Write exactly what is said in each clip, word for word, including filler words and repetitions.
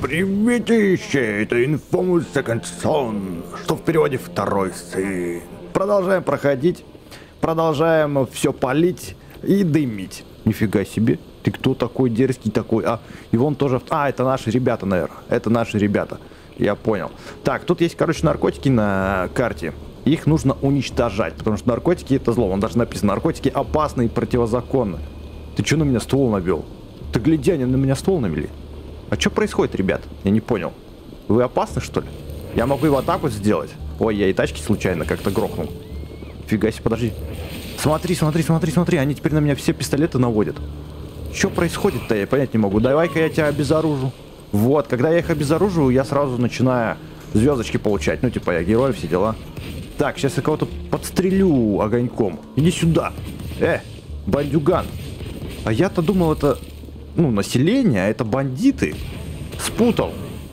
Приветище, это Infamous Second Son, что в переводе второй сын. Продолжаем проходить, продолжаем все палить и дымить. Нифига себе, ты кто такой дерзкий такой? А, и вон тоже... А, это наши ребята, наверное, это наши ребята, я понял. Так, тут есть, короче, наркотики на карте. Их нужно уничтожать, потому что наркотики это зло. Вон даже написано, наркотики опасны и противозаконны. Ты что на меня ствол навел? Ты гляди, они на меня ствол навели. А что происходит, ребят? Я не понял. Вы опасны, что ли? Я могу его так вот сделать? Ой, я и тачки случайно как-то грохнул. Фига себе, подожди. Смотри, смотри, смотри, смотри. Они теперь на меня все пистолеты наводят. Что происходит-то, я понять не могу. Давай-ка я тебя обезоружу. Вот, когда я их обезоруживаю, я сразу начинаю звездочки получать. Ну, типа, я герой, все дела. Так, сейчас я кого-то подстрелю огоньком. Иди сюда. Э, бандюган. А я-то думал, это... Ну, население, а это бандиты. Спутал.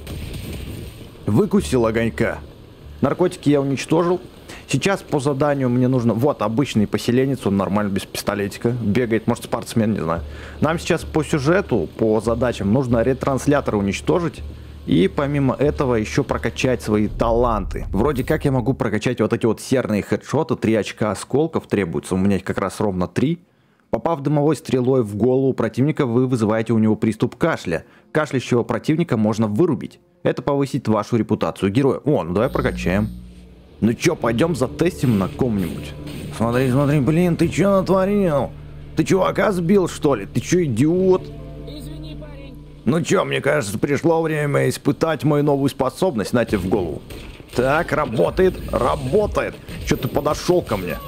Выкусил огонька. Наркотики я уничтожил. Сейчас по заданию мне нужно... Вот, обычный поселенец, он нормально, без пистолетика. Бегает, может, спортсмен, не знаю. Нам сейчас по сюжету, по задачам, нужно ретрансляторы уничтожить. И помимо этого еще прокачать свои таланты. Вроде как я могу прокачать вот эти вот серные хедшоты. Три очка осколков требуется. У меня их как раз ровно три. Попав дымовой стрелой в голову противника, вы вызываете у него приступ кашля. Кашляющего противника можно вырубить. Это повысит вашу репутацию героя. О, ну давай прокачаем. Ну чё, пойдем затестим на ком-нибудь. Смотри, смотри, блин, ты чё натворил? Ты чувака сбил, что ли? Ты чё, идиот? Извини, парень. Ну чё, мне кажется, пришло время испытать мою новую способность. На тебе в голову. Так, работает, работает. Чё ты подошел ко мне?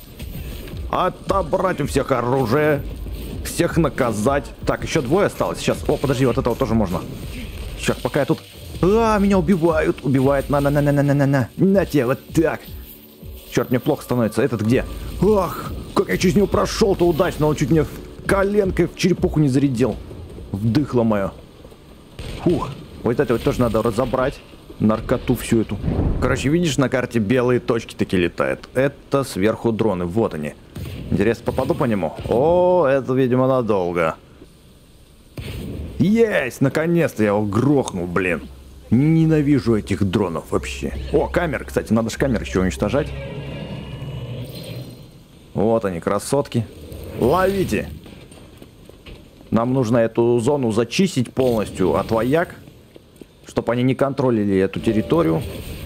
Отобрать у всех оружие. Всех наказать. Так, еще двое осталось. Сейчас. О, подожди, вот этого тоже можно. Сейчас, пока я тут... А, меня убивают. Убивают. На-на-на-на-на-на-на. На тебе, вот так. Черт, мне плохо становится. Этот где? Ах, как я через него прошел-то удачно. Он чуть мне в коленкой в черепуху не зарядил. Вдыхло мое. Фух. Вот это вот тоже надо разобрать. Наркоту всю эту. Короче, видишь, на карте белые точки такие летают. Это сверху дроны. Вот они. Интересно, попаду по нему? О, это, видимо, надолго. Есть! Наконец-то я его грохнул, блин. Ненавижу этих дронов вообще. О, камеры, кстати, надо же камеры еще уничтожать. Вот они, красотки. Ловите! Нам нужно эту зону зачистить полностью от вояк, чтобы они не контролили эту территорию.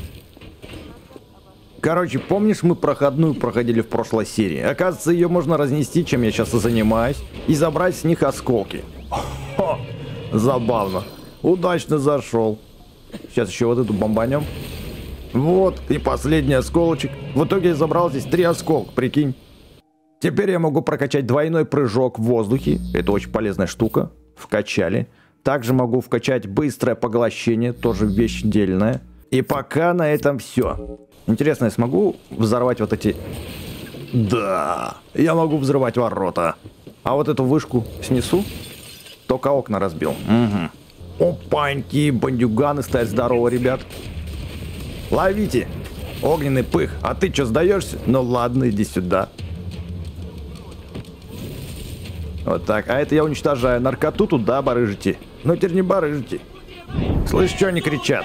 Короче, помнишь, мы проходную проходили в прошлой серии? Оказывается, ее можно разнести, чем я сейчас и занимаюсь, и забрать с них осколки. Хо, забавно. Удачно зашел. Сейчас еще вот эту бомбанем. Вот, и последний осколочек. В итоге я забрал здесь три осколка, прикинь. Теперь я могу прокачать двойной прыжок в воздухе. Это очень полезная штука. Вкачали. Также могу вкачать быстрое поглощение, тоже вещь дельная. И пока на этом все. Интересно, я смогу взорвать вот эти... Да, я могу взрывать ворота. А вот эту вышку снесу? Только окна разбил. Угу. Опаньки, бандюганы стоят. Здорово, ребят. Ловите. Огненный пых. А ты что, сдаешься? Ну ладно, иди сюда. Вот так. А это я уничтожаю. Наркоту туда барыжите. Ну теперь не барыжите. Слышь, что они кричат?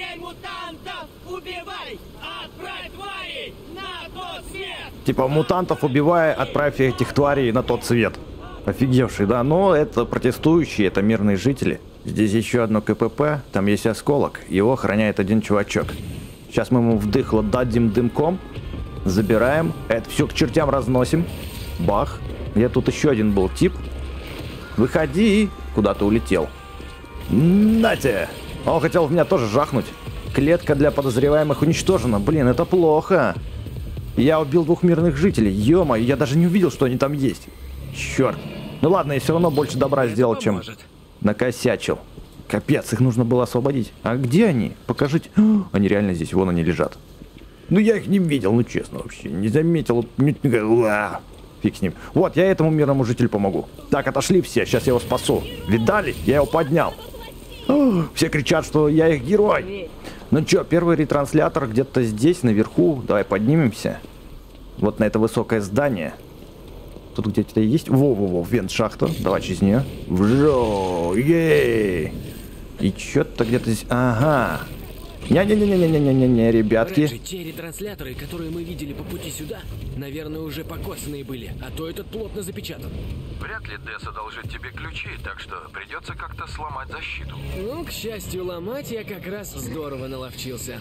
Типа мутантов убивая, отправь этих тварей на тот свет. Офигевший, да? Но это протестующие, это мирные жители. Здесь еще одно КПП, там есть осколок. Его охраняет один чувачок. Сейчас мы ему вдыхло дадим дымком. Забираем. Это все к чертям разносим. Бах. Где тут еще один был тип. Выходи. Куда ты улетел? Нате! Он хотел в меня тоже жахнуть. Клетка для подозреваемых уничтожена. Блин, это плохо. Я убил двух мирных жителей. Ё-моё, я даже не увидел, что они там есть. Черт. Ну ладно, я все равно больше добра это сделал, чем накосячил. Капец, их нужно было освободить. А где они? Покажите. О, они реально здесь, вон они лежат. Ну я их не видел, ну честно вообще. Не заметил. Фиг с ним. Вот, я этому мирному жителю помогу. Так, отошли все, сейчас я его спасу. Видали? Я его поднял. О, все кричат, что я их герой. Ну чё, первый ретранслятор где-то здесь, наверху. Давай поднимемся. Вот на это высокое здание. Тут где-то есть. Во-во-во, вент-шахта. Давай через нее. Вжо! Ей! И что-то где-то здесь... Ага. Не-не-не-не-не-не-не-не, ребятки. Реджи, те ретрансляторы, которые мы видели по пути сюда, наверное, уже покоцанные были, а то этот плотно запечатан. Вряд ли Десс одолжит тебе ключи, так что придется как-то сломать защиту. Ну, к счастью, ломать я как раз здорово наловчился.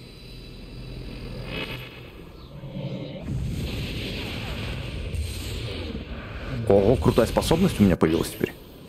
Ого, крутая способность у меня появилась теперь.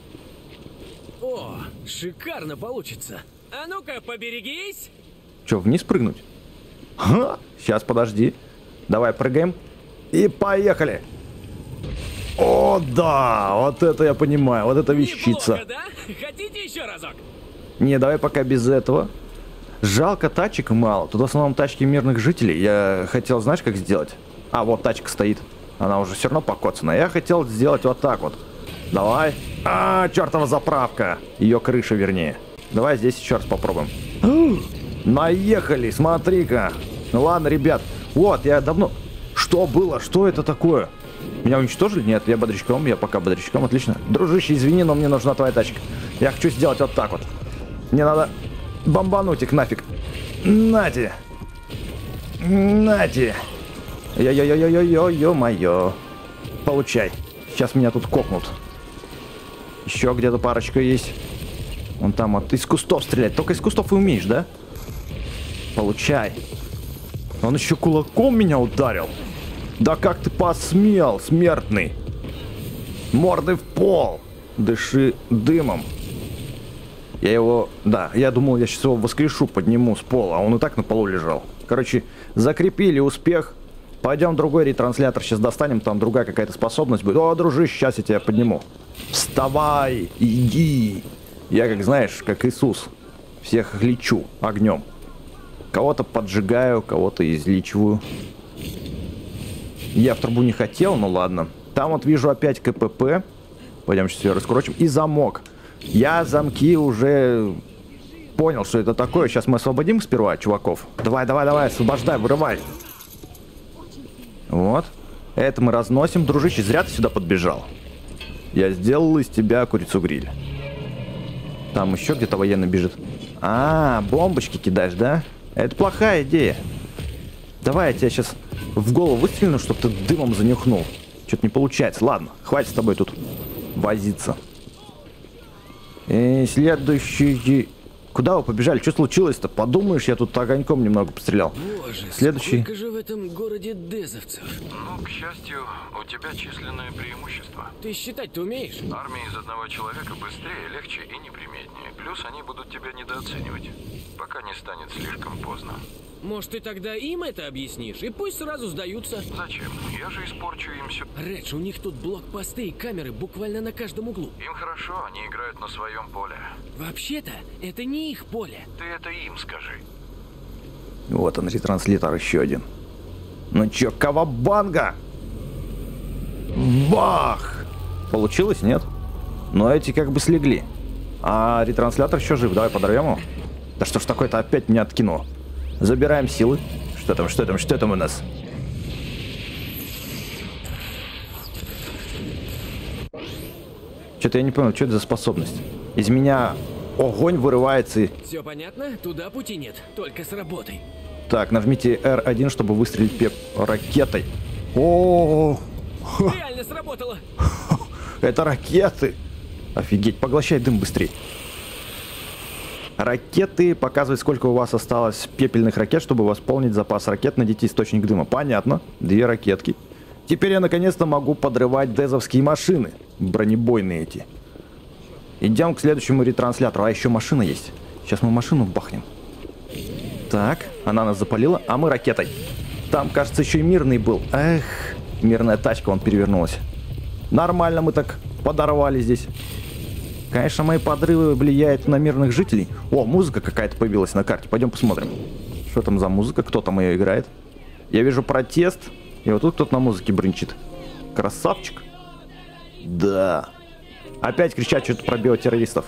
О, шикарно получится. А ну-ка, поберегись! Че, вниз прыгнуть? Ха, сейчас, подожди. Давай прыгаем. И поехали. О, да, вот это я понимаю, вот это вещица. Неплохо, да? Хотите еще разок? Не, давай пока без этого. Жалко, тачек мало. Тут в основном тачки мирных жителей. Я хотел, знаешь, как сделать? А, вот тачка стоит. Она уже все равно покоцана. Я хотел сделать вот так вот. Давай. А, чертова заправка. Ее крыша, вернее. Давай здесь еще раз попробуем. Наехали, смотри-ка. Ну ладно, ребят. Вот, я давно... Что было? Что это такое? Меня уничтожили? Нет, я бодрячком. Я пока бодрячком, отлично. Дружище, извини, но мне нужна твоя тачка. Я хочу сделать вот так вот. Мне надо бомбануть их нафиг. Нате. Нате. Ё-ё-ё-ё-ё-ё-моё. Получай. Сейчас меня тут кокнут. Еще где-то парочка есть. Вон там вот из кустов стрелять. Только из кустов и умеешь, да? Получай. Он еще кулаком меня ударил. Да как ты посмел, смертный? Мордой в пол. Дыши дымом. Я его... Да, я думал, я сейчас его воскрешу, подниму с пола. А он и так на полу лежал. Короче, закрепили успех. Пойдем в другой ретранслятор сейчас достанем. Там другая какая-то способность будет. О, дружище, сейчас я тебя подниму. Вставай, иди. Я, как знаешь, как Иисус. Всех лечу огнем. Кого-то поджигаю, кого-то излечиваю. Я в трубу не хотел, ну ладно. Там вот вижу опять КПП. Пойдем сейчас ее раскрочим. И замок. Я замки уже понял, что это такое. Сейчас мы освободим сперва чуваков. Давай, давай, давай, освобождай, вырывай. Вот. Это мы разносим. Дружище, зря ты сюда подбежал. Я сделал из тебя курицу-гриль. Там еще где-то военный бежит. А, бомбочки кидаешь, да? Это плохая идея. Давай я тебя сейчас в голову выстрелю, чтобы ты дымом занюхнул. Что-то не получается. Ладно, хватит с тобой тут возиться. И следующий... Куда вы побежали? Что случилось-то? Подумаешь, я тут огоньком немного пострелял. Боже, следующий... сколько же в этом городе дезовцев? Ну, к счастью, у тебя численное преимущество. Ты считать-то умеешь? Армия из одного человека быстрее, легче и неприметнее. Плюс они будут тебя недооценивать, пока не станет слишком поздно. Может, ты тогда им это объяснишь, и пусть сразу сдаются? Зачем? Я же испорчу им все. Редж, у них тут блокпосты и камеры буквально на каждом углу. Им хорошо, они играют на своем поле. Вообще-то, это не их поле. Ты это им скажи. Вот он, ретранслятор еще один. Ну чё, кавабанга! Бах! Получилось, нет? Но эти как бы слегли. А ретранслятор еще жив, давай подорвем его. Да что ж такое-то, опять меня откинуло. Забираем силы. Что там, что там, что там у нас? Что-то я не понял, что это за способность. Из меня огонь вырывается и... Все понятно? Туда пути нет, только с работой. Так, нажмите эр один, чтобы выстрелить пеп ракетой. О, Реально сработало! это ракеты! Офигеть, поглощай дым быстрее. Ракеты показывают, сколько у вас осталось пепельных ракет, чтобы восполнить запас ракет, найдите источник дыма. Понятно. Две ракетки. Теперь я наконец-то могу подрывать дезовские машины. Бронебойные эти. Идем к следующему ретранслятору. А еще машина есть. Сейчас мы машину бахнем. Так, она нас запалила, а мы ракетой. Там, кажется, еще и мирный был. Эх, мирная тачка, вон перевернулась. Нормально мы так подорвали здесь. Конечно, мои подрывы влияют на мирных жителей. О, музыка какая-то появилась на карте. Пойдем посмотрим. Что там за музыка? Кто там ее играет? Я вижу протест. И вот тут кто-то на музыке брынчит. Красавчик. Да. Опять кричат что-то про биотеррористов.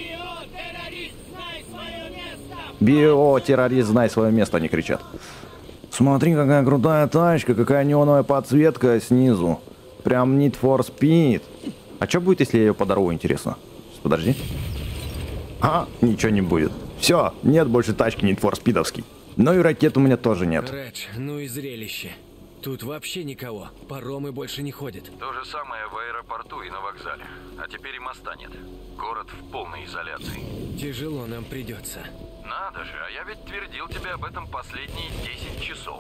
Биотеррорист, знай свое место, они кричат. Смотри, какая крутая тачка, какая неоновая подсветка снизу. Прям Need for Speed. А что будет, если я ее подорву, интересно? Подожди. А, ничего не будет. Все, нет больше тачки Need for Speed'овский. Ну и ракет у меня тоже нет. Редж, ну и зрелище. Тут вообще никого. Паромы больше не ходят. То же самое в аэропорту и на вокзале. А теперь и моста нет. Город в полной изоляции. Тяжело нам придется. Надо же, а я ведь твердил тебе об этом последние десять часов.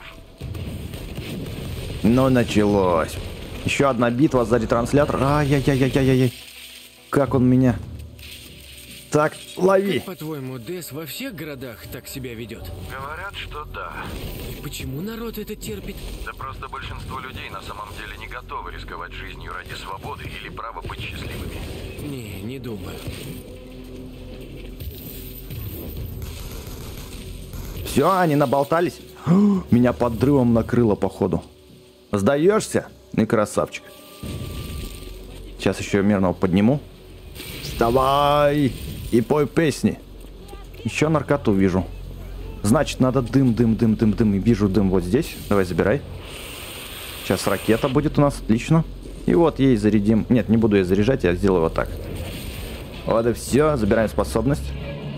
Ну, началось. Еще одна битва за ретранслятор. Ай-яй-яй-яй-яй-яй. Как он меня... Так, лови. По-твоему, Дэс во всех городах так себя ведет? Говорят, что да. И почему народ это терпит? Да просто большинство людей на самом деле не готовы рисковать жизнью ради свободы или права быть счастливыми. Не, не думаю. Все, они наболтались. Меня подрывом накрыло, походу. Сдаешься? Ну и красавчик. Сейчас еще мирного подниму. Вставай и пой песни. Еще наркоту вижу. Значит, надо дым, дым, дым, дым, дым. И вижу дым вот здесь. Давай, забирай. Сейчас ракета будет у нас. Отлично. И вот ей зарядим. Нет, не буду ее заряжать, я сделаю вот так. Вот и все. Забираем способность.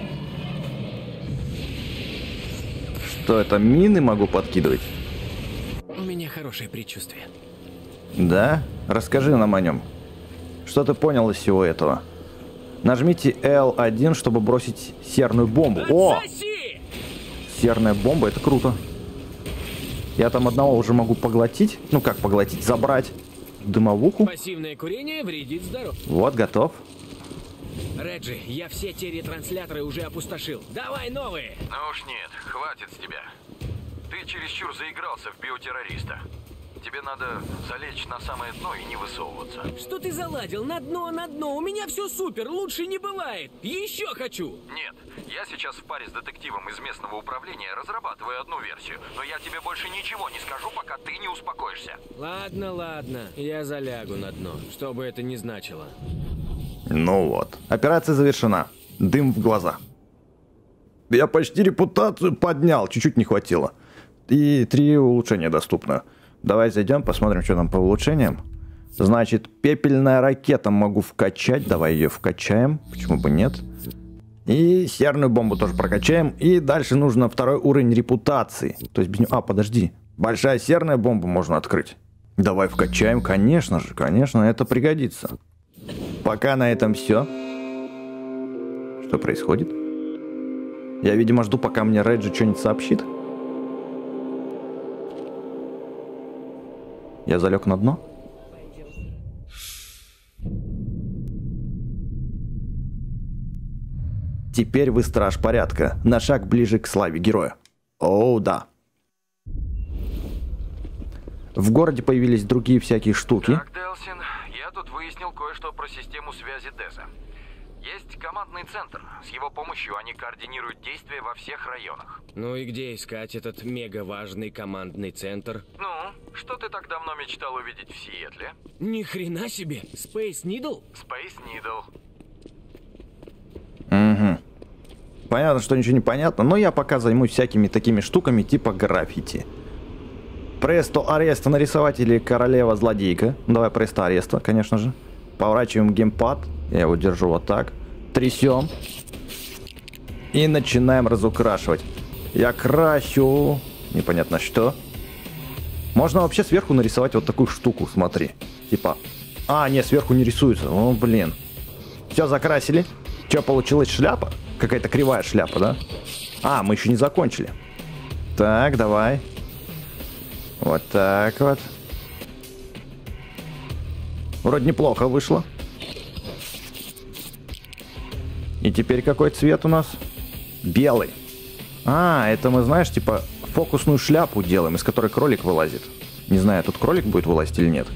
Что это, мины могу подкидывать? У меня хорошее предчувствие. Да? Расскажи нам о нем. Что ты понял из всего этого? Нажмите эл один, чтобы бросить серную бомбу. О! Серная бомба, это круто. Я там одного уже могу поглотить. Ну как поглотить? Забрать дымовуху. Пассивное курение вредит здоровью. Вот, готов. Реджи, я все те ретрансляторы уже опустошил. Давай новые! Ну уж нет, хватит с тебя. Ты чересчур заигрался в биотеррориста. Тебе надо залечь на самое дно и не высовываться. Что ты заладил? На дно, на дно. У меня все супер, лучше не бывает. Еще хочу. Нет, я сейчас в паре с детективом из местного управления разрабатываю одну версию. Но я тебе больше ничего не скажу, пока ты не успокоишься. Ладно, ладно. Я залягу на дно, что бы это ни значило. Ну вот. Операция завершена. Дым в глаза. Я почти репутацию поднял. Чуть-чуть не хватило. И три улучшения доступно. Давай зайдем, посмотрим, что там по улучшениям. Значит, пепельная ракета могу вкачать. Давай ее вкачаем. Почему бы нет? И серную бомбу тоже прокачаем. И дальше нужно второй уровень репутации. То есть без него... А, подожди. Большая серная бомба можно открыть. Давай вкачаем. Конечно же, конечно, это пригодится. Пока на этом все. Что происходит? Я, видимо, жду, пока мне Реджи что-нибудь сообщит. Я залег на дно. Теперь вы страж порядка. На шаг ближе к славе героя. Оу, да. В городе появились другие всякие штуки. Так, Делсин, я тут выяснил кое-что про систему связи Деза. Есть командный центр. С его помощью они координируют действия во всех районах. Ну и где искать этот мега важный командный центр? Ну, что ты так давно мечтал увидеть в Сиэтле? Ни хрена себе! Space Needle? Space Needle. Угу. Понятно, что ничего не понятно, но я пока займусь всякими такими штуками типа граффити. Престо ареста нарисовать или королева злодейка. Давай престо ареста, конечно же. Поворачиваем геймпад. Я его держу вот так. Трясем. И начинаем разукрашивать. Я кращу. Непонятно что. Можно вообще сверху нарисовать вот такую штуку, смотри. Типа... А, нет, сверху не рисуется. О, блин. Все, закрасили. Что, получилась шляпа? Какая-то кривая шляпа, да? А, мы еще не закончили. Так, давай. Вот так вот. Вроде неплохо вышло. И теперь какой цвет у нас? Белый. А, это мы, знаешь, типа фокусную шляпу делаем, из которой кролик вылазит. Не знаю, тут кролик будет вылазить или нет.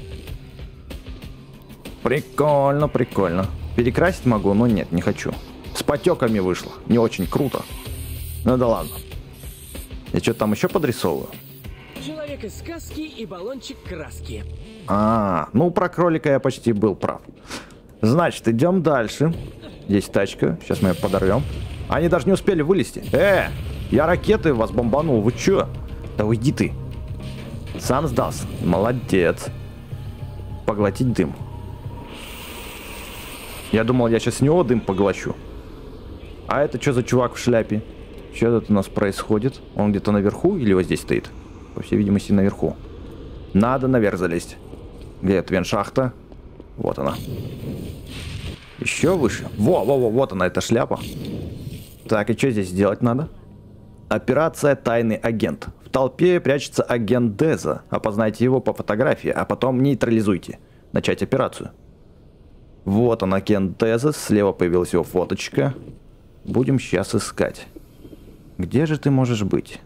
Прикольно, прикольно. Перекрасить могу, но нет, не хочу. С потеками вышло. Не очень круто. Ну да ладно. Я что-то там еще подрисовываю. Человек из сказки и баллончик краски. А, ну про кролика я почти был прав. Значит, идем дальше. Здесь тачка. Сейчас мы ее подорвем. Они даже не успели вылезти. Э, я ракеты вас бомбанул. Вы че? Да уйди ты. Сам сдался. Молодец. Поглотить дым. Я думал, я сейчас с него дым поглощу. А это что за чувак в шляпе? Что тут у нас происходит? Он где-то наверху или вот здесь стоит? По всей видимости, наверху. Надо наверх залезть. Где эта веншахта? Вот она. Еще выше. Во-во-во, вот она, эта шляпа. Так, и что здесь делать надо? Операция «Тайный агент». В толпе прячется агент Деза. Опознайте его по фотографии, а потом нейтрализуйте. Начать операцию. Вот он, агент Деза. Слева появилась его фоточка. Будем сейчас искать. Где же ты можешь быть?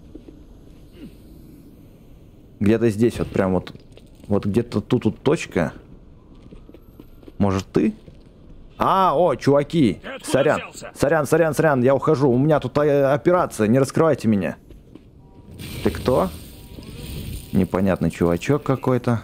Где-то здесь, вот прям вот. Вот где-то тут вот точка. Может ты? А, о, чуваки. Сорян. Сорян, сорян, сорян, я ухожу. У меня тут операция, не раскрывайте меня. Ты кто? Непонятный чувачок какой-то.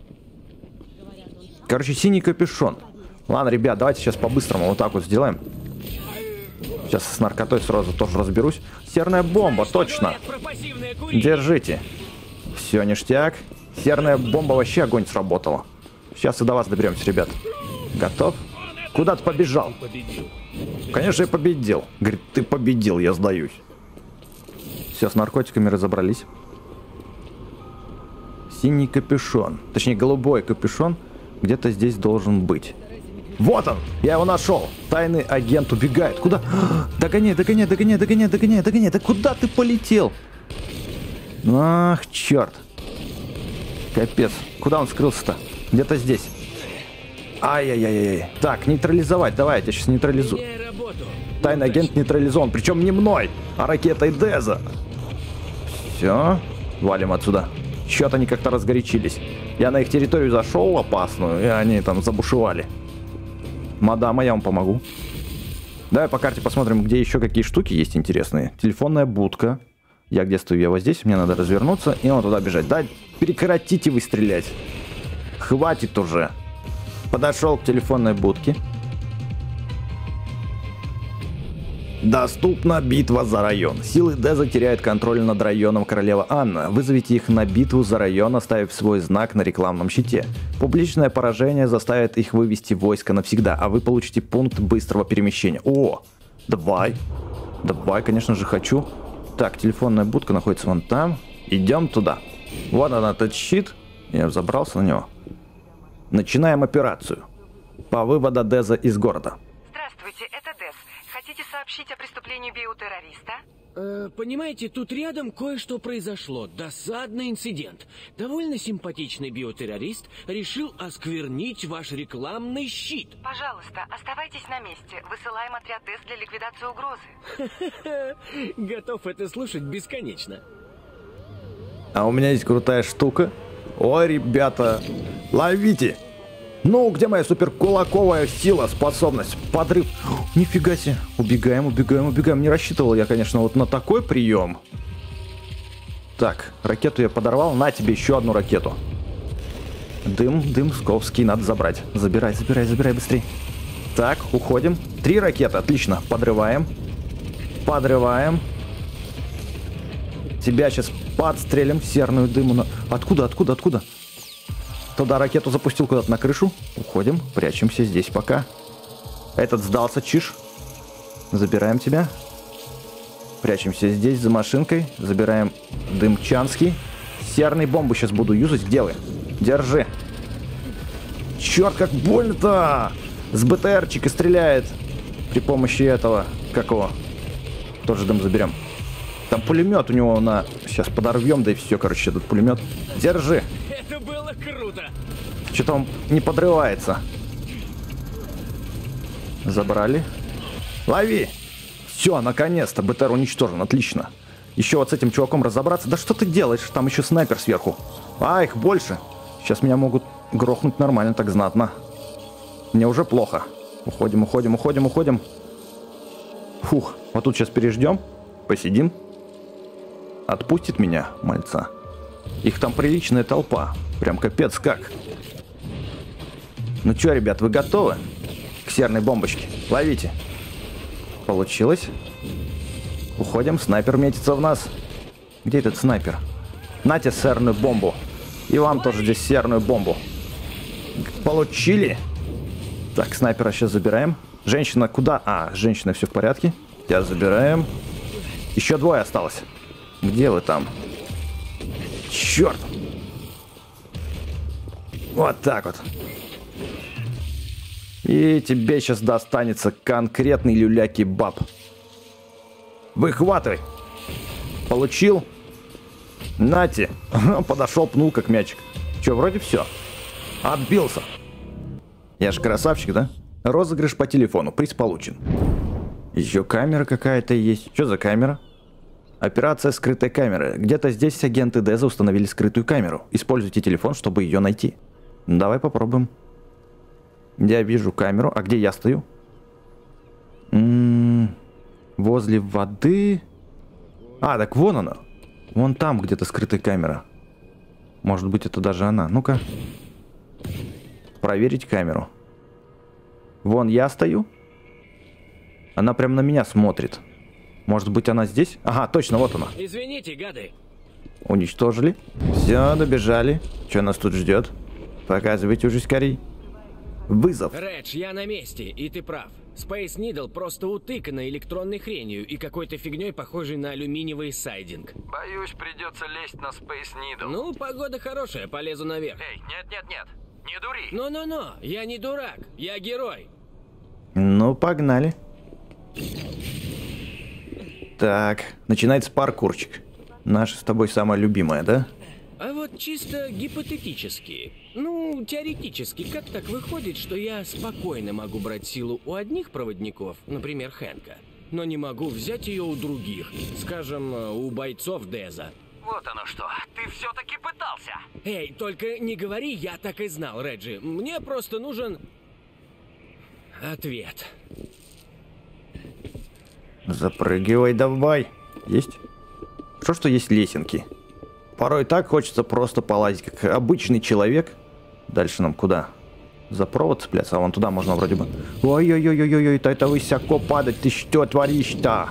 Короче, синий капюшон. Ладно, ребят, давайте сейчас по-быстрому вот так вот сделаем. Сейчас с наркотой сразу тоже разберусь. Серная бомба, точно. Держите. Все, ништяк. Серная бомба, вообще огонь сработала. Сейчас и до вас доберемся, ребят. Готов? Куда ты побежал? Конечно, я победил. Говорит, ты победил, я сдаюсь. Все, с наркотиками разобрались. Синий капюшон. Точнее, голубой капюшон где-то здесь должен быть. Вот он! Я его нашел! Тайный агент убегает. Куда? Догоняй, догоняй, догоняй, догоняй, догоняй, догоняй. Да куда ты полетел? Ах, черт. Капец. Куда он скрылся-то? Где-то здесь. Ай-яй-яй-яй. Так, нейтрализовать. Давай, я тебя сейчас нейтрализую. Тайный агент нейтрализован. Причем не мной, а ракетой Деза. Все. Валим отсюда. Что-то они как-то разгорячились. Я на их территорию зашел опасную, и они там забушевали. Мадама, я вам помогу. Давай по карте посмотрим, где еще какие штуки есть интересные. Телефонная будка. Я где стою? Я вот здесь. Мне надо развернуться и вон туда бежать. Да, прекратите вы стрелять. Хватит уже. Подошел к телефонной будке. Доступна битва за район. Силы Деза теряют контроль над районом Королева Анна. Вызовите их на битву за район, оставив свой знак на рекламном щите. Публичное поражение заставит их вывести войско навсегда, а вы получите пункт быстрого перемещения. О, давай. Давай, конечно же, хочу. Так, телефонная будка находится вон там. Идем туда. Вот она, этот щит. Я забрался на него. Начинаем операцию. По выводу Деза из города. Здравствуйте, это Дез. Хотите сообщить о преступлении биотеррориста? Э, понимаете, тут рядом кое-что произошло. Досадный инцидент. Довольно симпатичный биотеррорист решил осквернить ваш рекламный щит. Пожалуйста, оставайтесь на месте. Высылаем отряд Дез для ликвидации угрозы. Готов это слушать бесконечно. А у меня есть крутая штука. Ой, ребята, ловите! Ну, где моя суперкулаковая сила, способность? Подрыв. О, нифига себе. Убегаем, убегаем, убегаем. Не рассчитывал я, конечно, вот на такой прием. Так, ракету я подорвал. На тебе еще одну ракету. Дым, дым, Сковский, надо забрать. Забирай, забирай, забирай быстрее. Так, уходим. Три ракеты, отлично. Подрываем. Подрываем. Тебя сейчас подстрелим. Серную дыму. На... Откуда, откуда, откуда? Туда ракету запустил куда-то на крышу. Уходим, прячемся здесь пока. Этот сдался, чиш. Забираем тебя. Прячемся здесь за машинкой. Забираем дымчанский. Серные бомбы сейчас буду юзать. Где вы? Держи. Черт, как больно-то! С БТРчика стреляет. При помощи этого. Какого? Тоже дым заберем. Там пулемет у него на... Сейчас подорвем, да и все, короче, этот пулемет. Держи. Это было круто. Что-то он не подрывается. Забрали. Лови. Все, наконец-то. БТР уничтожен. Отлично. Еще вот с этим чуваком разобраться. Да что ты делаешь? Там еще снайпер сверху. А, их больше. Сейчас меня могут грохнуть нормально, так знатно. Мне уже плохо. Уходим, уходим, уходим, уходим. Фух. Вот тут сейчас переждем. Посидим. Отпустит меня, мальца. Их там приличная толпа. Прям капец как. Ну чё, ребят, вы готовы? К серной бомбочке. Ловите. Получилось. Уходим. Снайпер метится в нас. Где этот снайпер? Нате серную бомбу. И вам тоже здесь серную бомбу. Получили. Так, снайпера сейчас забираем. Женщина куда? А, женщина, все в порядке. Тебя забираем. Еще двое осталось. Где вы там? Черт. Вот так вот. И тебе сейчас достанется конкретный люля-кебаб. Выхватывай. Получил. Нате. Подошел, пнул как мячик. Че, вроде все. Отбился. Я же красавчик, да? Розыгрыш по телефону. Приз получен. Еще камера какая-то есть. Что за камера? Операция скрытой камеры. Где-то здесь агенты Деза установили скрытую камеру. Используйте телефон, чтобы ее найти. Давай попробуем. Я вижу камеру. А где я стою? М-м-м, возле воды. А, так вон она. Вон там где-то скрытая камера. Может быть, это даже она. Ну-ка. Проверить камеру. Вон я стою. Она прям на меня смотрит. Может быть, она здесь? Ага, точно, вот она. Извините, гады. Уничтожили. Все, добежали. Что нас тут ждет? Показывайте уже скорей. Вызов. Редж, я на месте, и ты прав. Space Needle просто утыкана электронной хренью и какой-то фигней, похожей на алюминиевый сайдинг. Боюсь, придется лезть на Space Needle. Ну, погода хорошая, полезу наверх. Эй, нет-нет-нет, не дури. Но-но-но, я не дурак, я герой. Ну, погнали. Так, начинается паркурчик. Наша с тобой самая любимая, да? А вот чисто гипотетически, ну, теоретически, как так выходит, что я спокойно могу брать силу у одних проводников, например, Хэнка, но не могу взять ее у других, скажем, у бойцов Деза? Вот оно что, ты все-таки пытался. Эй, только не говори, я так и знал, Реджи. Мне просто нужен ответ. Запрыгивай давай. Есть? Что, что есть лесенки? Порой так хочется просто полазить, как обычный человек. Дальше нам куда? За провод цепляться? А вон туда можно вроде бы. Ой-ой-ой-ой-ой, это высоко падать, ты что творишь-то?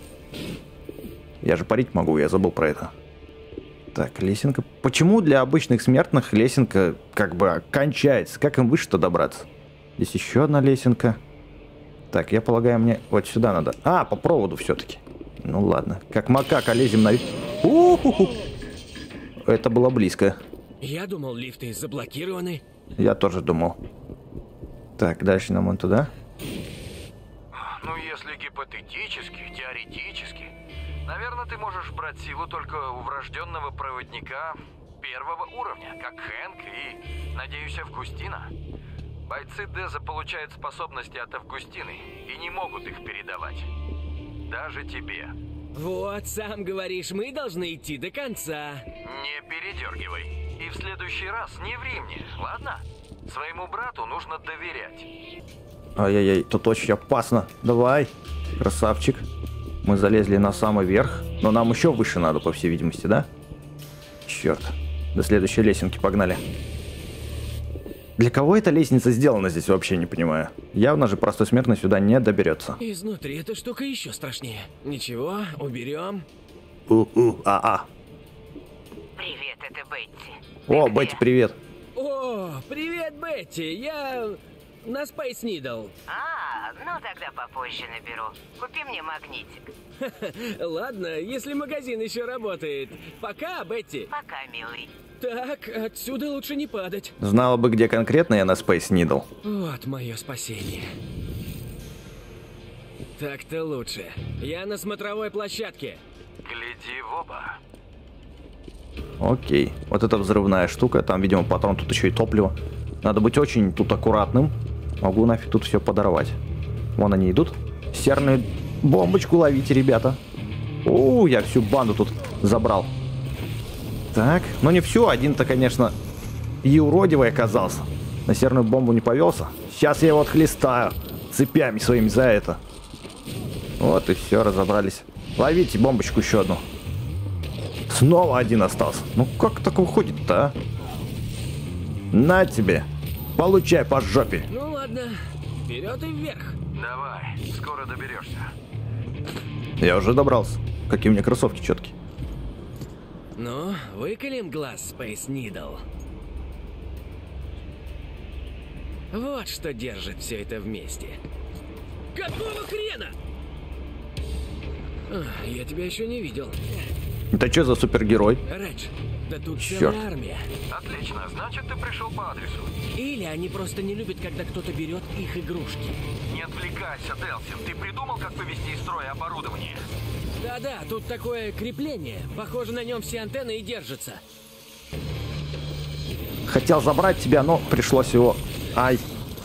Я же парить могу, я забыл про это. Так, лесенка. Почему для обычных смертных лесенка как бы кончается? Как им выше-то добраться? Здесь еще одна лесенка. Так, я полагаю, мне вот сюда надо. А, по проводу все-таки. Ну ладно. Как макака лезем на... У-ху-ху. Это было близко. Я думал, лифты заблокированы. Я тоже думал. Так, дальше нам вон туда. Ну, если гипотетически, теоретически, наверное, ты можешь брать силу только у врожденного проводника первого уровня, как Хэнк и, надеюсь, Августина. Бойцы Деза получают способности от Августины и не могут их передавать. Даже тебе. Вот, сам говоришь, мы должны идти до конца. Не передергивай. И в следующий раз не ври мне, ладно? Своему брату нужно доверять. Ай-яй-яй, тут очень опасно. Давай, красавчик. Мы залезли на самый верх. Но нам еще выше надо, по всей видимости, да? Черт. До следующей лесенки погнали. Для кого эта лестница сделана здесь, вообще не понимаю. Явно же простой смертный сюда не доберется. Изнутри эта штука еще страшнее. Ничего, уберем. У-у-а-а. Привет, это Бетти. О, Ты где? Бетти, привет. О, привет, Бетти. Я на Space Needle. А, ну тогда попозже наберу. Купи мне магнитик. Ладно, если магазин еще работает. Пока, Бетти. Пока, милый. Так, отсюда лучше не падать. Знала бы, где конкретно я на Space Needle. Вот мое спасение. Так-то лучше. Я на смотровой площадке. Гляди в оба. Окей. Вот это взрывная штука. Там, видимо, патрон, тут еще и топливо. Надо быть очень тут аккуратным. Могу нафиг тут все подорвать. Вон они идут. Серную бомбочку ловите, ребята. О, я всю банду тут забрал. Так, ну не все. Один-то, конечно, и уродивый оказался. На серную бомбу не повелся. Сейчас я его отхлестаю цепями своими за это. Вот и все, разобрались. Ловите бомбочку еще одну. Снова один остался. Ну как так выходит-то, а? На тебе. Получай по жопе. Ну ладно, вперед и вверх. Давай, скоро доберешься. Я уже добрался. Какие у меня кроссовки четкие. Ну, выколем глаз, Space Needle. Вот что держит все это вместе. Какого хрена? А, я тебя еще не видел. Это что за супергерой? Редж, да тут Чёрт. целая армия. Отлично, значит, ты пришел по адресу. Или они просто не любят, когда кто-то берет их игрушки. Не отвлекайся, Делсин. Ты придумал, как вывести из строя оборудование? Да-да, тут такое крепление. Похоже, на нем все антенны и держатся. Хотел забрать тебя, но пришлось его... Ай.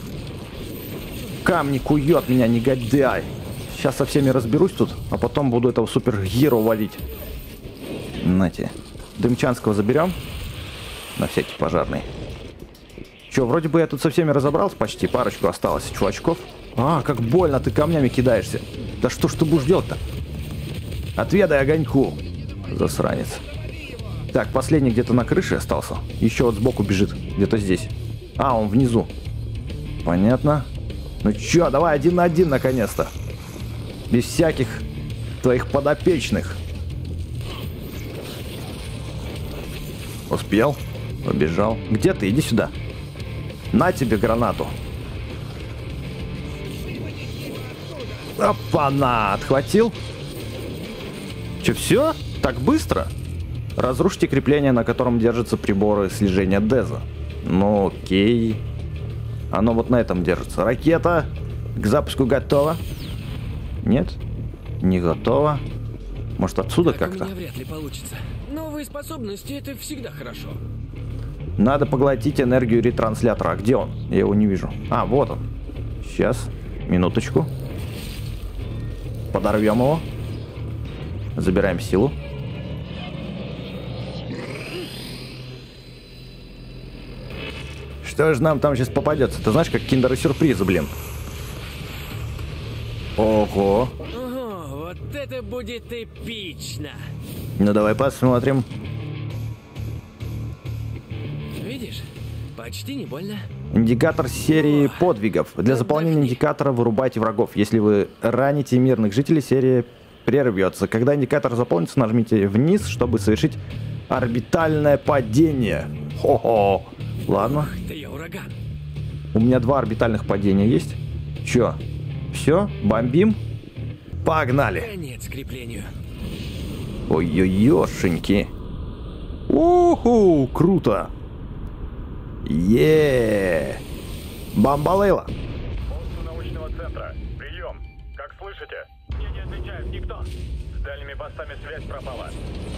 Камни кует меня, негодяй. Сейчас со всеми разберусь тут, а потом буду этого супергероя валить. Нате. Дымчанского заберем. На всякий пожарный. Че, вроде бы я тут со всеми разобрался почти. Парочку осталось чувачков. А, как больно ты камнями кидаешься. Да что ж ты будешь делать-то? Отведай огоньку. Засранец. Так, последний где-то на крыше остался. Еще вот сбоку бежит. Где-то здесь. А, он внизу. Понятно. Ну чё, давай один на один наконец-то. Без всяких твоих подопечных. Успел? Побежал. Где ты? Иди сюда. На тебе гранату. Опа-на! Отхватил? Че, все? Так быстро? Разрушите крепление, на котором держатся приборы слежения Деза. Ну, окей. Оно вот на этом держится. Ракета к запуску готова? Нет? Не готова. Может, отсюда Так как-то? у меня вряд ли получится. Новые способности — это всегда хорошо. Надо поглотить энергию ретранслятора. А где он? Я его не вижу. А, вот он. Сейчас. Минуточку. Подорвем его. Забираем силу. Что же нам там сейчас попадется? Ты знаешь, как киндер-сюрпризы, блин. Ого. Ого, вот это будет эпично. Ну давай посмотрим. Видишь? Почти не больно. Индикатор серии О, подвигов. Для заполнения отдохни. индикатора вырубайте врагов. Если вы раните мирных жителей, серия прервется. Когда индикатор заполнится, нажмите вниз, чтобы совершить орбитальное падение. Хо-хо. Ладно. Ух, да я ураган. У меня два орбитальных падения есть. Чё? Все? Бомбим? Погнали. Конец креплению. Ой-ой-ёшеньки. Уху, круто. Е. Бамбалейла. Босс научного центра. Прием. Как слышите? Мне не отвечает никто. С дальними постами связь пропала.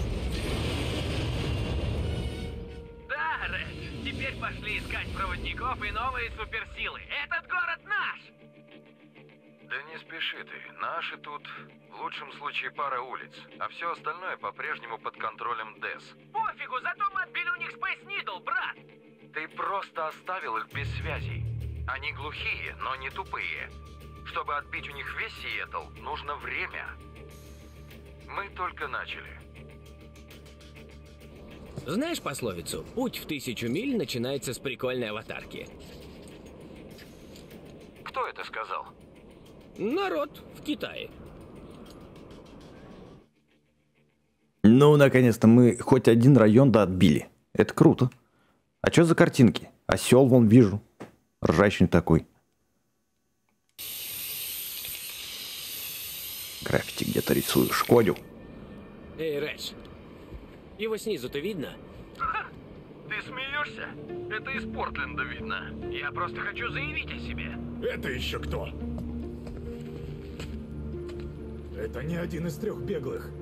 Да, Редж. Теперь пошли искать проводников и новые суперсилы. Этот город наш! Да не спеши ты. Наши тут в лучшем случае пара улиц. А все остальное по-прежнему под контролем Дез. Пофигу, зато мы отбили у них Space Needle, брат! Ты просто оставил их без связей. Они глухие, но не тупые. Чтобы отбить у них весь Сиэтл, нужно время. Мы только начали. Знаешь пословицу? Путь в тысячу миль начинается с прикольной аватарки. Кто это сказал? Народ в Китае. Ну, наконец-то мы хоть один район да отбили. Это круто. А что за картинки? Осел вон вижу. Ржащий такой. Граффити где-то рисую. Шкодю. Эй, Редж. Его снизу-то видно? Ты смеешься? Это из Портленда видно. Я просто хочу заявить о себе. Это еще кто? Это не один из трех беглых.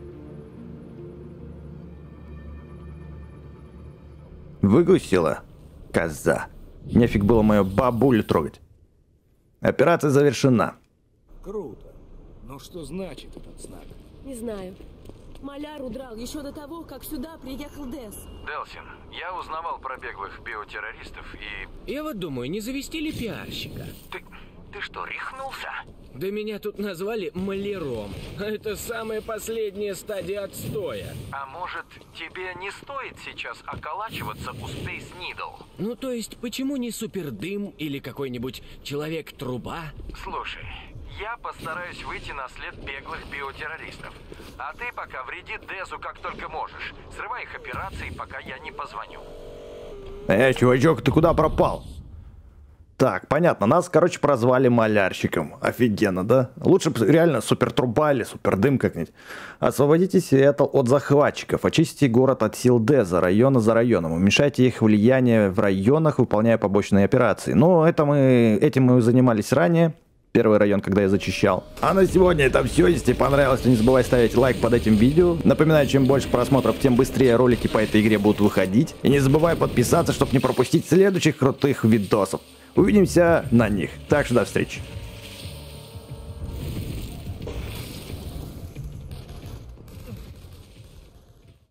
Выгустила? Коза. Нефиг было мою бабулю трогать. Операция завершена. Круто. Но что значит этот знак? Не знаю. Маляр удрал еще до того, как сюда приехал Дез. Делсин, я узнавал про беглых биотеррористов и... Я вот думаю, не завести ли пиарщика? Ты... ты что, рехнулся? Да меня тут назвали маляром. А это самая последняя стадия отстоя. А может, тебе не стоит сейчас околачиваться у Space Needle? Ну, то есть, почему не супердым или какой-нибудь человек-труба? Слушай, я постараюсь выйти на след беглых биотеррористов. А ты пока вреди Дезу как только можешь. Срывай их операции, пока я не позвоню. Эй, чувачок, ты куда пропал? Так, понятно. Нас, короче, прозвали малярщиком. Офигенно, да? Лучше бы реально супер труба или супер дым как-нибудь. Освободите Сиэтл от захватчиков. Очистите город от сил Деза, района за районом. Уменьшайте их влияние в районах, выполняя побочные операции. Ну, это мы, этим мы занимались ранее. Первый район, когда я зачищал. А на сегодня это все. Если тебе понравилось, то не забывай ставить лайк под этим видео. Напоминаю, чем больше просмотров, тем быстрее ролики по этой игре будут выходить. И не забывай подписаться, чтобы не пропустить следующих крутых видосов. Увидимся на них. Так что до встречи.